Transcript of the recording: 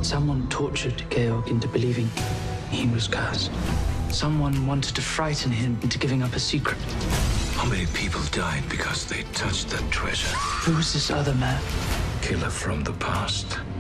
Someone tortured Georg into believing he was cursed. Someone wanted to frighten him into giving up a secret. How many people died because they touched that treasure? Who was this other man? Killer from the past.